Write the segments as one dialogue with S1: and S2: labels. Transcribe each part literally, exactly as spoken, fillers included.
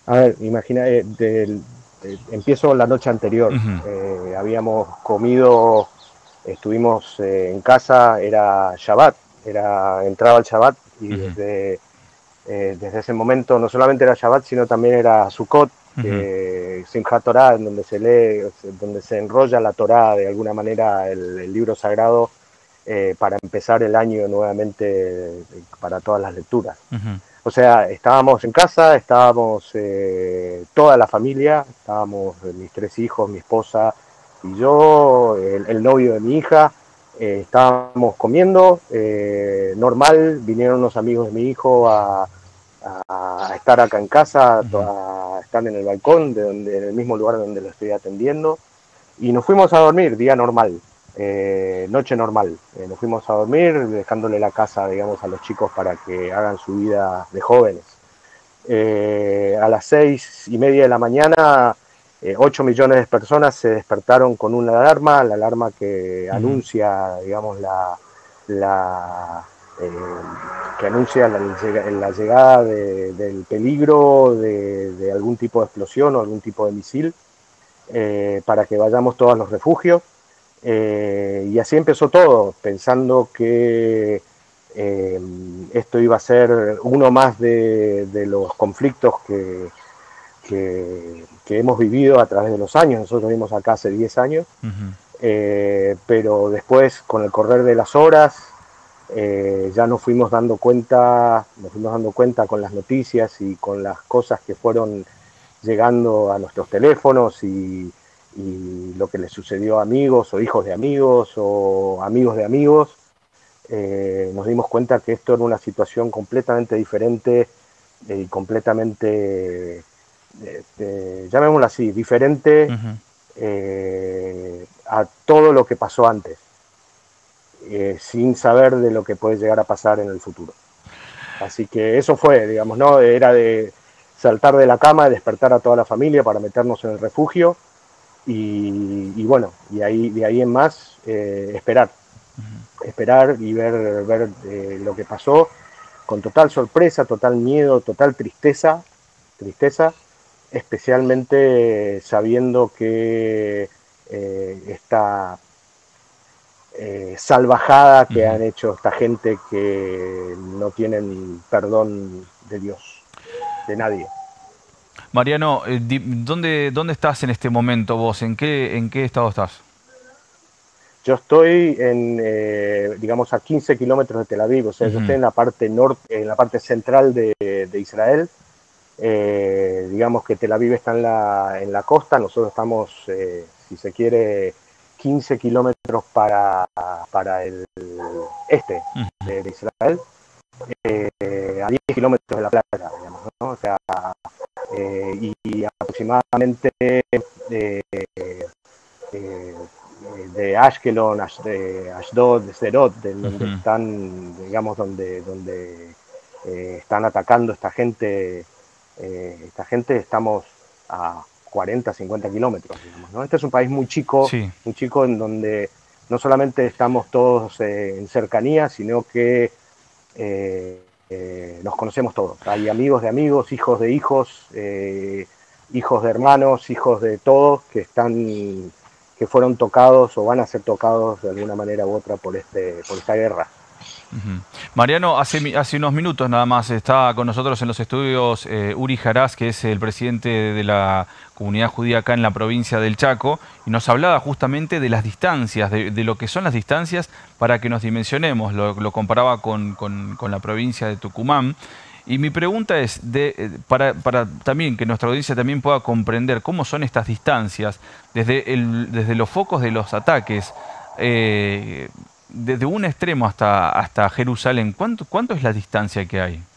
S1: A ver, imagina, eh, del- eh, empiezo la noche anterior.
S2: Ujú,
S1: Eh, habíamos comido, estuvimos eh, en casa, era Shabbat, era, entraba el Shabbat y
S2: ujú,
S1: desde, eh, desde ese momento no solamente era Shabbat, sino también era Sukkot,
S2: ujú,
S1: que Simchat Torah, en donde se lee, donde se enrolla la Torah de alguna manera, el, el libro sagrado, eh, para empezar el año nuevamente, eh, para todas las lecturas.
S2: ujú.
S1: O sea, estábamos en casa, estábamos eh, toda la familia, estábamos eh, mis tres hijos, mi esposa y yo, el, el novio de mi hija, eh, estábamos comiendo, eh, normal, vinieron unos amigos de mi hijo a, a, a estar acá en casa,
S2: Ujú.
S1: a estar en el balcón, de donde, en el mismo lugar donde lo estoy atendiendo, y nos fuimos a dormir, día normal, eh, noche normal. Eh, nos fuimos a dormir dejándole la casa, digamos, a los chicos para que hagan su vida de jóvenes. Eh, a las seis y media de la mañana, eh, ocho millones de personas se despertaron con una alarma, la alarma que
S2: Ujú,
S1: anuncia, digamos, la, la eh, que anuncia la, la llegada de, del peligro de, de algún tipo de explosión o algún tipo de misil, eh, para que vayamos todos a los refugios. Eh, y así empezó todo, pensando que eh, esto iba a ser uno más de, de los conflictos que, que, que, hemos vivido a través de los años. Nosotros vivimos acá hace diez años,
S2: ujú.
S1: eh, pero después, con el correr de las horas, eh, ya nos fuimos dando cuenta, nos fuimos dando cuenta con las noticias y con las cosas que fueron llegando a nuestros teléfonos y, y lo que les sucedió a amigos o hijos de amigos o amigos de amigos, eh, nos dimos cuenta que esto era una situación completamente diferente y eh, completamente, eh, eh, llamémoslo así, diferente
S2: Ujú.
S1: eh, a todo lo que pasó antes, eh, sin saber de lo que puede llegar a pasar en el futuro. Así que eso fue, digamos, ¿no? Era de saltar de la cama, despertar a toda la familia para meternos en el refugio y, y bueno, y ahí, de ahí en más, eh, esperar, esperar y ver, ver eh, lo que pasó con total sorpresa, total miedo, total tristeza, tristeza, especialmente sabiendo que eh, esta eh, salvajada que
S2: Ujú.
S1: han hecho esta gente que no tienen perdón de Dios, de nadie.
S2: Mariano, eh, di- ¿dónde, dónde estás en este momento vos? ¿En qué, en qué estado estás?
S1: Yo estoy en, eh, digamos, a quince kilómetros de Tel Aviv, o sea, yo estoy
S2: Ujú.
S1: en la parte norte, en la parte central de, de Israel. Eh, digamos que Tel Aviv está en la, en la costa, nosotros estamos, eh, si se quiere, quince kilómetros para, para el este
S2: Ujú.
S1: de, de Israel, eh, a diez kilómetros de la playa, digamos, ¿no? O sea, eh, y aproximadamente eh, eh, de Ashkelon, de Ashdod, de Sderot, de donde
S2: Ujú.
S1: están, digamos, donde, donde eh, están atacando esta gente, eh, esta gente estamos a cuarenta, cincuenta kilómetros, digamos, ¿no? Este es un país muy chico,
S2: Sí.
S1: muy chico en donde no solamente estamos todos eh, en cercanía, sino que eh, eh, nos conocemos todos. Hay amigos de amigos, hijos de hijos, eh, hijos de hermanos, hijos de todos que están, que fueron tocados o van a ser tocados de alguna manera u otra por este, por esta guerra.
S2: Ujú. Mariano, hace, mi- hace unos minutos nada más está con nosotros en los estudios eh, Uri Jarás, que es el presidente de la comunidad judía acá en la provincia del Chaco, y nos hablaba justamente de las distancias, de, de lo que son las distancias para que nos dimensionemos. Lo, lo comparaba con, con- con la provincia de Tucumán. Y mi pregunta es, de, eh, para, para también que nuestra audiencia también pueda comprender cómo son estas distancias, desde, el, desde los focos de los ataques. eh, desde un extremo hasta, hasta Jerusalén, ¿cuánto, ¿cuánto es la distancia que hay?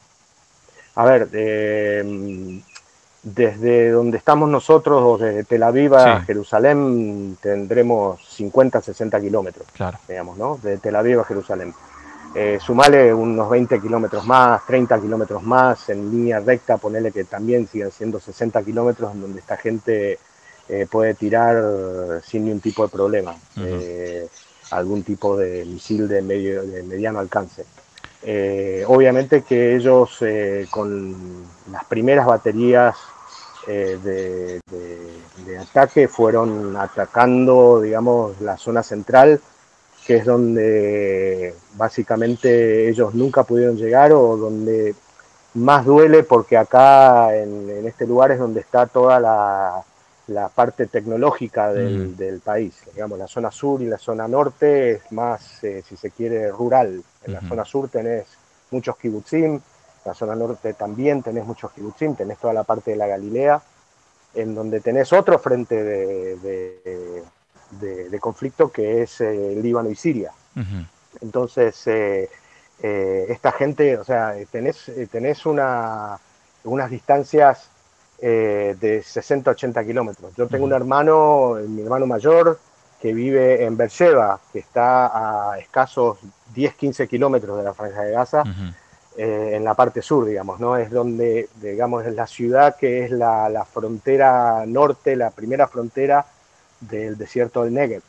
S1: A ver, eh, desde donde estamos nosotros, o desde Tel Aviv a
S2: Sí,
S1: Jerusalén, tendremos cincuenta, sesenta kilómetros,
S2: claro.
S1: digamos, ¿no? De Tel Aviv a Jerusalén. Eh, sumale unos veinte kilómetros más, treinta kilómetros más, en línea recta, ponele que también sigan siendo sesenta kilómetros, en donde esta gente eh, puede tirar sin ningún tipo de problema,
S2: Ujú.
S1: eh, algún tipo de misil de, medio, de mediano alcance. Eh, obviamente que ellos eh, con las primeras baterías eh, de, de, de ataque fueron atacando, digamos, la zona central, que es donde básicamente ellos nunca pudieron llegar o donde más duele, porque acá en, en este lugar es donde está toda la, la parte tecnológica del,
S2: Mm,
S1: del país. Digamos, la zona sur y la zona norte es más, eh, si se quiere, rural. En la
S2: ujú.
S1: zona sur tenés muchos kibutzim, en la zona norte también tenés muchos kibutzim, tenés toda la parte de la Galilea, en donde tenés otro frente de, de, de, de conflicto, que es eh, Líbano y Siria.
S2: Ujú.
S1: Entonces, eh, eh, esta gente, o sea, tenés, tenés una, unas distancias eh, de sesenta, ochenta kilómetros. Yo tengo un
S2: Ujú.
S1: hermano, mi hermano mayor, que vive en Beersheba, que está a escasos diez, quince kilómetros de la Franja de Gaza,
S2: Ujú.
S1: eh, en la parte sur, digamos, ¿no? Es donde, digamos, es la ciudad que es la, la frontera norte, la primera frontera del desierto del Negev.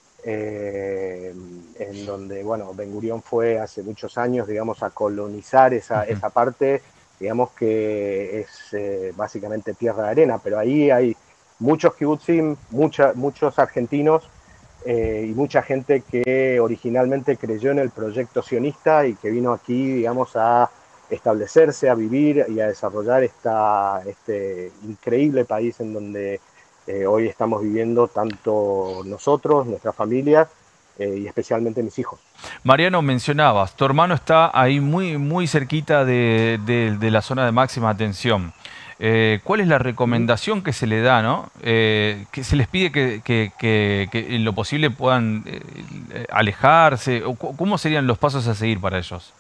S1: Eh, en donde, bueno, Ben Gurión fue hace muchos años, digamos, a colonizar esa,
S2: Ujú.
S1: esa parte, digamos que es eh, básicamente tierra de arena, pero ahí hay muchos kibutzim, mucha, muchos argentinos eh, y mucha gente que originalmente creyó en el proyecto sionista y que vino aquí, digamos, a establecerse, a vivir y a desarrollar esta, este increíble país en donde eh, hoy estamos viviendo tanto nosotros, nuestra familia eh, y especialmente mis hijos.
S2: Mariano, mencionabas, tu hermano está ahí muy, muy cerquita de, de- de la zona de máxima atención. Eh, ¿cuál es la
S1: ¿Mm?
S2: recomendación que se le da, no? Eh, que se les pide que, que- que- que en lo posible puedan eh, eh, alejarse. O cu- ¿Cómo serían los pasos a seguir para ellos?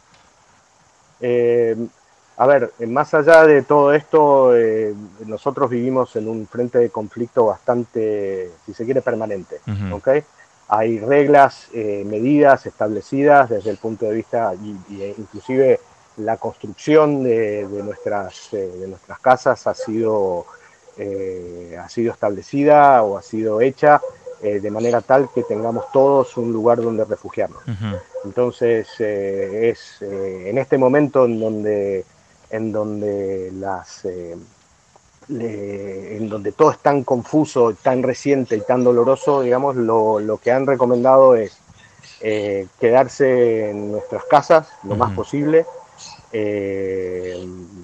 S1: Eh, a ver, más allá de todo esto, eh, nosotros vivimos en un frente de conflicto bastante, si se quiere, permanente.
S2: Ujú.
S1: ¿Ok? Hay reglas, eh, medidas establecidas desde el punto de vista, y, y e inclusive la construcción de, de, nuestras, eh, de nuestras casas ha sido, eh, ha sido establecida o ha sido hecha eh, de manera tal que tengamos todos un lugar donde refugiarnos.
S2: Ujú.
S1: Entonces, eh, es eh, en este momento en donde, en donde, las, eh, le, en donde todo es tan confuso, tan reciente y tan doloroso, digamos, lo, lo que han recomendado es eh, quedarse en nuestras casas lo más
S2: Ujú.
S1: posible. Eh,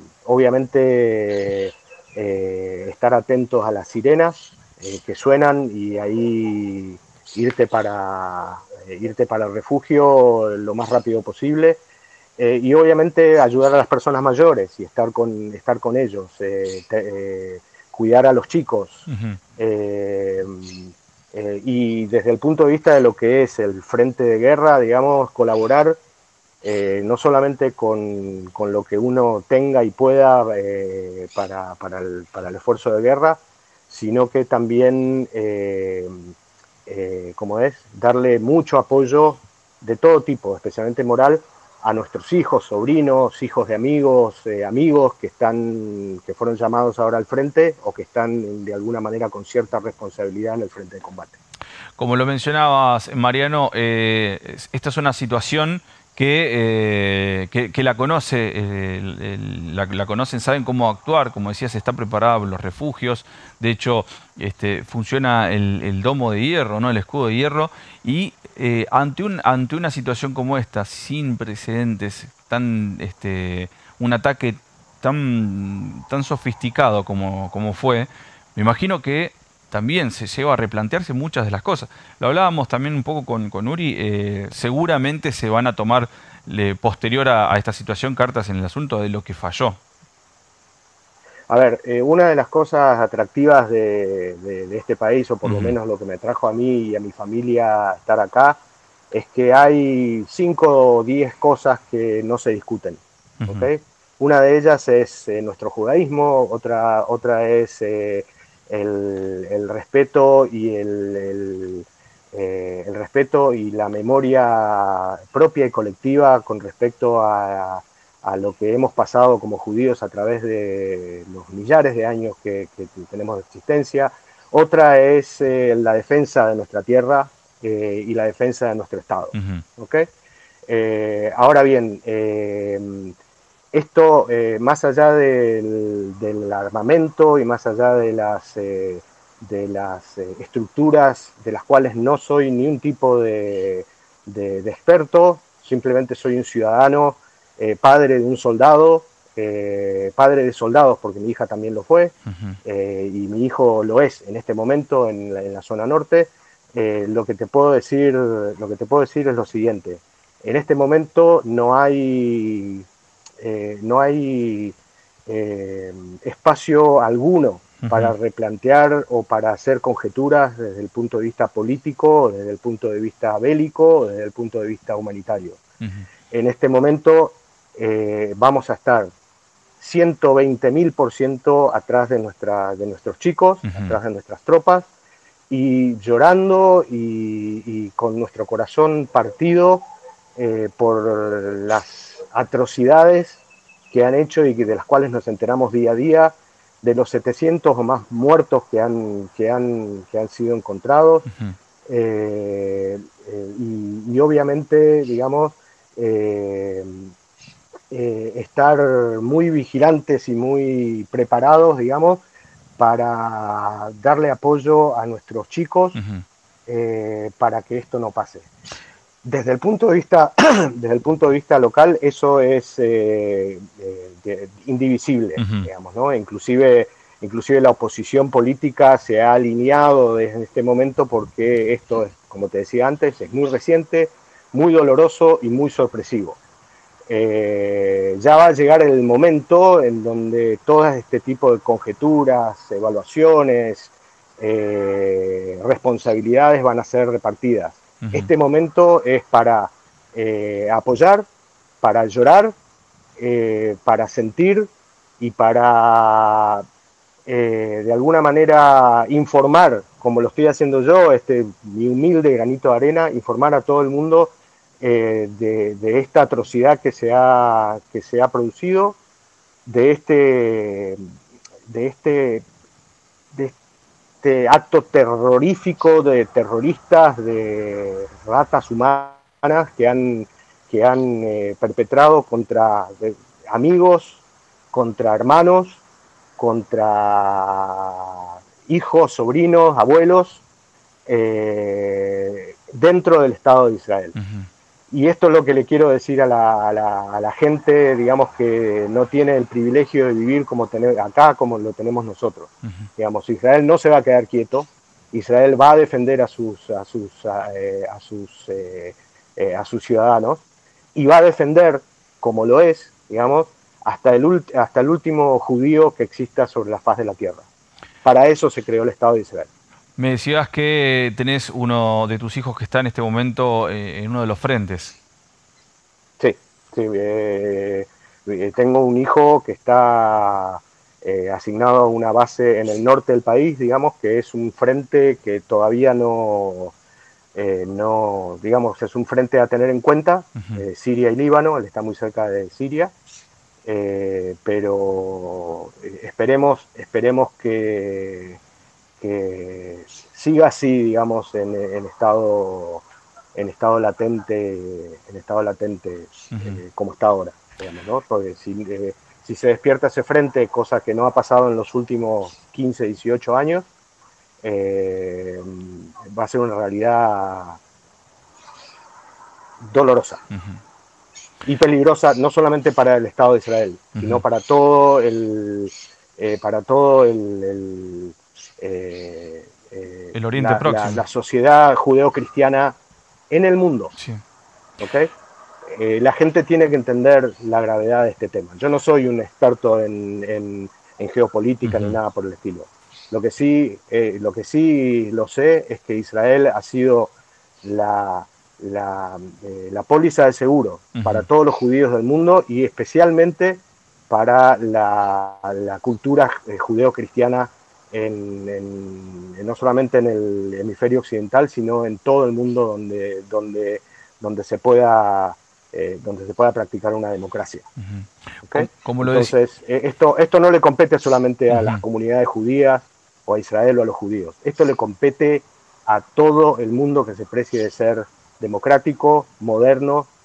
S1: obviamente, eh, estar atentos a las sirenas eh, que suenan y ahí irte para, eh, irte para el refugio lo más rápido posible. Eh, y obviamente ayudar a las personas mayores y estar con, estar con ellos, eh, te, eh, cuidar a los chicos.
S2: Ujú.
S1: Eh, eh, y desde el punto de vista de lo que es el frente de guerra, digamos, colaborar eh, no solamente con, con, lo que uno tenga y pueda eh, para, para, el, para, el, esfuerzo de guerra, sino que también, eh, eh, como es, darle mucho apoyo de todo tipo, especialmente moral, a nuestros hijos, sobrinos, hijos de amigos, eh, amigos que están, que fueron llamados ahora al frente o que están de alguna manera con cierta responsabilidad en el frente de combate.
S2: Como lo mencionabas, Mariano, eh, es- esta es una situación que, eh, que, que la conoce, eh, el- el- la, la conocen, saben cómo actuar, como decías, está preparada los refugios, de hecho, este, funciona el, el domo de hierro, ¿no? El escudo de hierro, y eh, ante un, ante una situación como esta, sin precedentes, tan, este, un ataque tan, tan sofisticado como, como fue, me imagino que también se lleva a replantearse muchas de las cosas. Lo hablábamos también un poco con, con Uri, eh, seguramente se van a tomar le, posterior a, a esta situación cartas en el asunto de lo que falló.
S1: A ver, eh, una de las cosas atractivas de, de, de, este país, o por lo
S2: Ujú.
S1: menos lo que me trajo a mí y a mi familia estar acá, es que hay cinco o diez cosas que no se discuten.
S2: Ujú.
S1: ¿Okay? Una de ellas es eh, nuestro judaísmo, otra, otra es eh, el, el, respeto y el, el, eh, el respeto y la memoria propia y colectiva con respecto a a lo que hemos pasado como judíos a través de los millares de años que, que tenemos de existencia. Otra es eh, la defensa de nuestra tierra eh, y la defensa de nuestro Estado.
S2: Ujú.
S1: ¿Okay? Eh, ahora bien, eh, esto, eh, más allá del, del armamento y más allá de las, eh, de las eh, estructuras de las cuales no soy ni un tipo de, de, de experto, simplemente soy un ciudadano, eh, padre de un soldado, eh, padre de soldados porque mi hija también lo fue,
S2: Ujú.
S1: eh, y mi hijo lo es en este momento en la, en la zona norte. Eh, lo que te puedo decir, lo que te puedo decir es lo siguiente: en este momento no hay, eh, no hay eh, espacio alguno
S2: Ujú.
S1: para replantear o para hacer conjeturas desde el punto de vista político, desde el punto de vista bélico, desde el punto de vista humanitario.
S2: Ujú.
S1: En este momento eh, vamos a estar ciento veinte mil por ciento atrás de, nuestra, de nuestros chicos,
S2: Ujú.
S1: atrás de nuestras tropas, y llorando y, y con nuestro corazón partido eh, por las atrocidades que han hecho y que, de las cuales nos enteramos día a día, de los setecientos o más muertos que han, que han, que han sido encontrados,
S2: Ujú.
S1: eh, eh, y, y obviamente, digamos, eh, eh, estar muy vigilantes y muy preparados, digamos, para darle apoyo a nuestros chicos,
S2: Ujú.
S1: eh, para que esto no pase. Desde el punto de vista, desde el punto de vista local, eso es eh, eh, de, indivisible,
S2: Ujú.
S1: digamos, ¿no? Inclusive, inclusive la oposición política se ha alineado desde este momento porque esto, es, como te decía antes, es muy reciente, muy doloroso y muy sorpresivo. Eh, ya va a llegar el momento en donde todo este tipo de conjeturas, evaluaciones, eh, responsabilidades van a ser repartidas.
S2: Ujú.
S1: Este momento es para eh, apoyar, para llorar, eh, para sentir y para eh, de alguna manera informar, como lo estoy haciendo yo, este, mi humilde granito de arena, informar a todo el mundo eh, de, de esta atrocidad que se ha, que se ha producido, de este, de este, de este acto terrorífico de terroristas, de ratas humanas que han, que han eh, perpetrado contra de, amigos, contra hermanos, contra hijos, sobrinos, abuelos, eh, dentro del Estado de Israel.
S2: Ujú.
S1: Y esto es lo que le quiero decir a la, a la, a la gente, digamos, que no tiene el privilegio de vivir como tener, acá como lo tenemos nosotros.
S2: Ujú.
S1: Digamos, Israel no se va a quedar quieto, Israel va a defender a sus, a sus, a, eh, a sus, eh, eh, a sus ciudadanos, y va a defender, como lo es, digamos, hasta el, hasta el último judío que exista sobre la faz de la tierra. Para eso se creó el Estado de Israel.
S2: Me decías que tenés uno de tus hijos que está en este momento eh, en uno de los frentes.
S1: Sí, sí, eh, eh, tengo un hijo que está eh, asignado a una base en el norte del país, digamos, que es un frente que todavía no, eh, no, digamos, es un frente a tener en cuenta,
S2: Ujú.
S1: eh, Siria y Líbano, él está muy cerca de Siria, eh, pero eh, esperemos, esperemos que, que siga así, digamos, en, en estado en estado latente, en estado latente
S2: Ujú.
S1: eh, como está ahora, digamos, ¿no? Porque si, eh, si se despierta ese frente, cosa que no ha pasado en los últimos quince, dieciocho años, eh, va a ser una realidad dolorosa
S2: Ujú.
S1: y peligrosa, no solamente para el Estado de Israel, sino
S2: Ujú.
S1: para todo el, eh, para todo el, el eh, eh,
S2: El Oriente
S1: la, la,
S2: Próximo.
S1: la sociedad judeo-cristiana en el mundo,
S2: Sí.
S1: ¿ok? Eh, la gente tiene que entender la gravedad de este tema. Yo no soy un experto en, en, en geopolítica ni
S2: Ujú.
S1: nada por el estilo. Lo que sí, eh, lo que sí lo sé es que Israel ha sido la, la, eh, la póliza de seguro para
S2: Ujú.
S1: todos los judíos del mundo y especialmente para la, la cultura eh, judeo-cristiana en, en, no solamente en el hemisferio occidental, sino en todo el mundo donde, donde, donde se pueda eh, donde se pueda practicar una democracia.
S2: Ujú.
S1: ¿Okay?
S2: Como, como lo decía.
S1: Entonces, eh, esto, esto no le compete solamente a las
S2: Ujú.
S1: comunidades judías o a Israel o a los judíos. Esto le compete a todo el mundo que se precie de ser democrático, moderno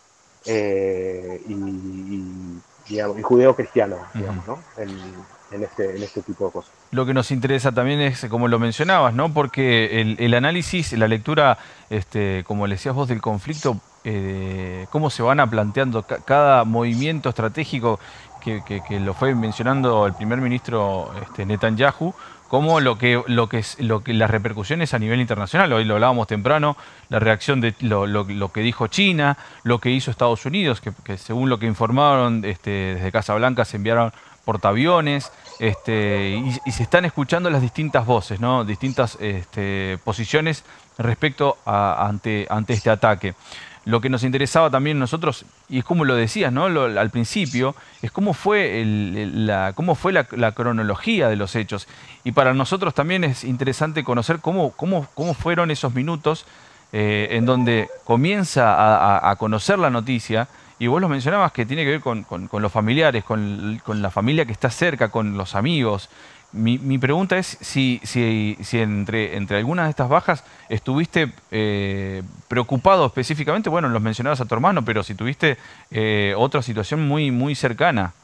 S1: eh, y, y, digamos, y judeo-cristiano, digamos,
S2: Ujú.
S1: ¿no? En, en, este, en este tipo de cosas.
S2: Lo que nos interesa también es, como lo mencionabas, ¿no? Porque el, el análisis, la lectura, este, como le decías vos, del conflicto, eh, cómo se van a planteando ca- cada movimiento estratégico que, que- que lo fue mencionando el primer ministro este, Netanyahu, como lo que, lo que es, lo que las repercusiones a nivel internacional. Hoy lo hablábamos temprano, la reacción de lo, lo- lo que dijo China, lo que hizo Estados Unidos, que, que según lo que informaron este, desde Casa Blanca se enviaron portaaviones. Este, y, y se están escuchando las distintas voces, ¿no? Distintas este, posiciones respecto a, ante, ante este ataque. Lo que nos interesaba también nosotros, y es como lo decías, ¿no? Lo- al principio, es cómo fue, el- el- la, cómo fue la, la cronología de los hechos. Y para nosotros también es interesante conocer cómo, cómo, cómo fueron esos minutos eh, en donde comienza a, a- a conocer la noticia. Y vos lo mencionabas que tiene que ver con, con- con los familiares, con, con la familia que está cerca, con los amigos. Mi, mi pregunta es si, si, si entre, entre algunas de estas bajas estuviste eh, preocupado específicamente, bueno, los mencionabas a tu hermano, pero si tuviste eh, otra situación muy, muy cercana.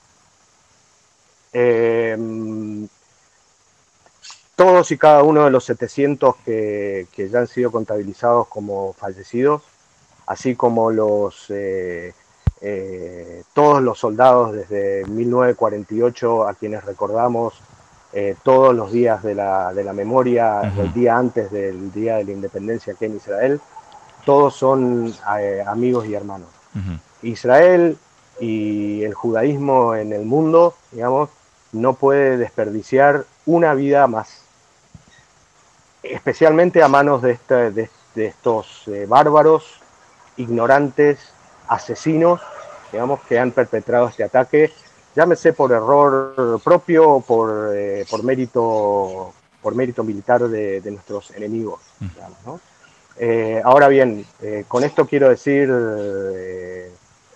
S1: Eh, Todos y cada uno de los setecientos que, que ya han sido contabilizados como fallecidos, así como los eh, eh, todos los soldados desde mil novecientos cuarenta y ocho a quienes recordamos eh, todos los días de la, de la memoria,
S2: Ujú,
S1: el día antes del día de la independencia aquí en Israel, todos son eh, amigos y hermanos.
S2: ujú,
S1: Israel y el judaísmo en el mundo, digamos, no puede desperdiciar una vida más, especialmente a manos de, este, de, de estos eh, bárbaros, ignorantes, asesinos, digamos, que han perpetrado este ataque, llámese por error propio o por, eh, por, mérito, por mérito militar de, de nuestros enemigos, digamos, ¿no? Eh, ahora bien, eh, con esto quiero decir, eh,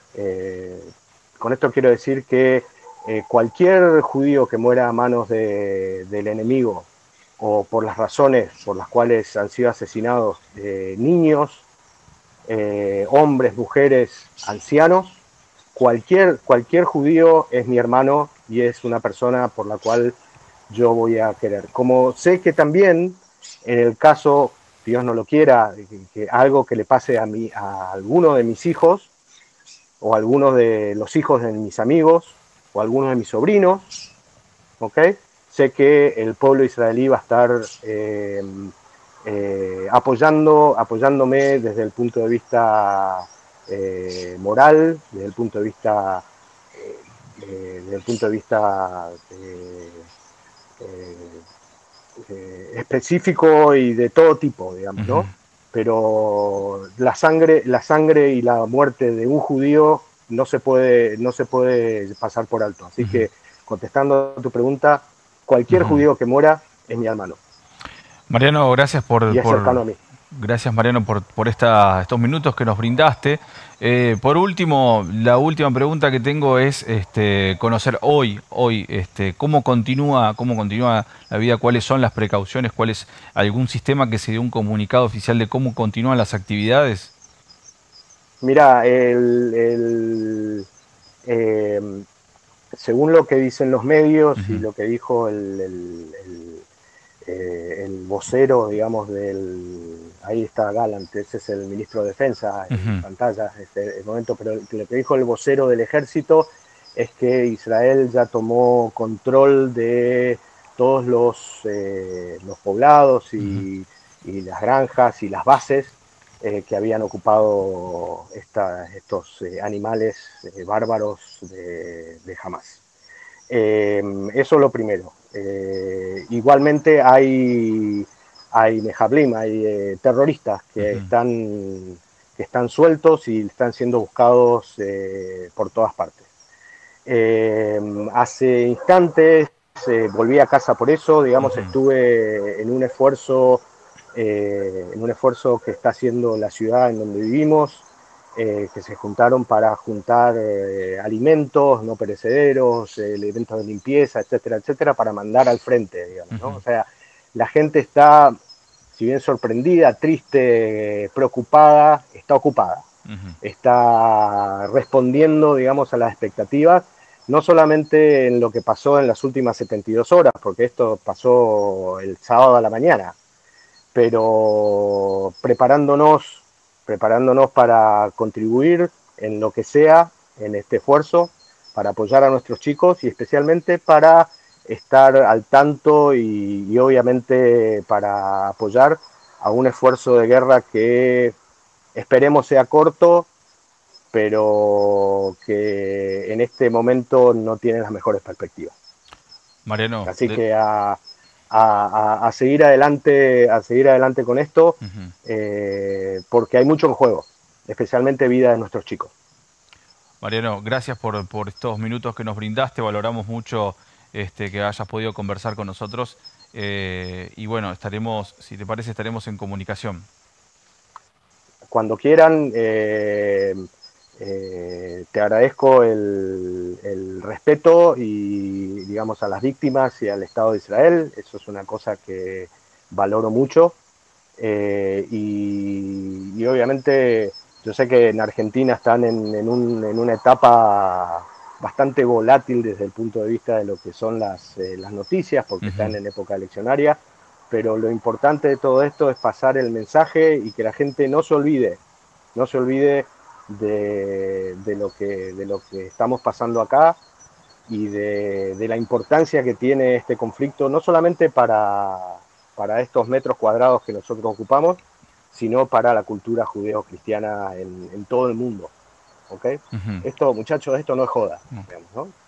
S1: eh, con esto quiero decir que eh, cualquier judío que muera a manos de, del enemigo o por las razones por las cuales han sido asesinados eh, niños, eh, hombres, mujeres, ancianos, cualquier, cualquier judío es mi hermano y es una persona por la cual yo voy a querer. Como sé que también en el caso, Dios no lo quiera, que, que algo que le pase a, mí, a alguno de mis hijos o a alguno de los hijos de mis amigos o a algunos de mis sobrinos, ¿ok? Sé que el pueblo israelí va a estar eh, eh, apoyando, apoyándome desde el punto de vista eh, moral, desde el punto de vista, eh, eh, desde el punto de vista eh, eh, eh, específico y de todo tipo, digamos,
S2: ujú.
S1: ¿no? Pero la sangre, la sangre y la muerte de un judío no se puede, no se puede pasar por alto. Así
S2: Ujú,
S1: que, contestando a tu pregunta, cualquier
S2: ujú.
S1: judío que muera es mi hermano
S2: Mariano, gracias por,
S1: y es
S2: por-
S1: cercano a mí.
S2: gracias Mariano por, por esta- estos minutos que nos brindaste. Eh, por último, la última pregunta que tengo es este, conocer hoy, hoy, este, cómo continúa, cómo continúa la vida, cuáles son las precauciones, cuál es algún sistema que se dio un comunicado oficial de cómo continúan las actividades.
S1: Mira, el, el, eh, según lo que dicen los medios y
S2: Ujú,
S1: lo que dijo el, el, el eh, el vocero, digamos, del... Ahí está Gallant, ese es el ministro de Defensa en
S2: ujú,
S1: pantalla, este el momento, pero lo que dijo el vocero del ejército es que Israel ya tomó control de todos los, eh, los poblados
S2: ujú,
S1: y, y, las granjas y las bases eh, que habían ocupado esta, estos eh, animales eh, bárbaros de, de Hamas. Eh, eso es lo primero. Eh, igualmente hay, hay mejablim, hay eh, terroristas que
S2: ujú,
S1: están, que están sueltos y están siendo buscados eh, por todas partes. Eh, hace instantes eh, volví a casa por eso, digamos,
S2: ujú,
S1: estuve en un esfuerzo, eh, en un esfuerzo que está haciendo la ciudad en donde vivimos, eh, que se juntaron para juntar eh, alimentos no perecederos, eh, elementos de limpieza, etcétera, etcétera, para mandar al frente, digamos, ¿no?
S2: ujú,
S1: O sea, la gente está, si bien sorprendida, triste, preocupada, está ocupada.
S2: Ujú.
S1: está respondiendo, digamos, a las expectativas, no solamente en lo que pasó en las últimas setenta y dos horas, porque esto pasó el sábado a la mañana, pero preparándonos, preparándonos para contribuir en lo que sea en este esfuerzo, para apoyar a nuestros chicos y especialmente para estar al tanto y, y obviamente para apoyar a un esfuerzo de guerra que esperemos sea corto, pero que en este momento no tiene las mejores perspectivas.
S2: Mariano,
S1: Así
S2: de-
S1: que a, a, a seguir adelante, a seguir adelante con esto,
S2: ujú.
S1: eh, porque hay mucho en juego, especialmente vida de nuestros chicos.
S2: Mariano, gracias por, por estos minutos que nos brindaste. Valoramos mucho este, que hayas podido conversar con nosotros. Eh, y bueno, estaremos, si te parece, estaremos en comunicación.
S1: Cuando quieran, eh, eh, te agradezco el, el respeto y, digamos, a las víctimas y al Estado de Israel. Eso es una cosa que valoro mucho. Eh, y, y, obviamente yo sé que en Argentina están en, en, un, en, una etapa bastante volátil desde el punto de vista de lo que son las, eh, las noticias, porque
S2: Ujú.
S1: están en época eleccionaria, pero lo importante de todo esto es pasar el mensaje y que la gente no se olvide, no se olvide de, de, lo, que, de lo que estamos pasando acá y de, de la importancia que tiene este conflicto, no solamente para, para estos metros cuadrados que nosotros ocupamos, sino para la cultura judeo-cristiana en, en todo el mundo. ¿Okay?
S2: Ujú.
S1: Esto, muchachos, esto no es joda,
S2: No.
S1: digamos, ¿no?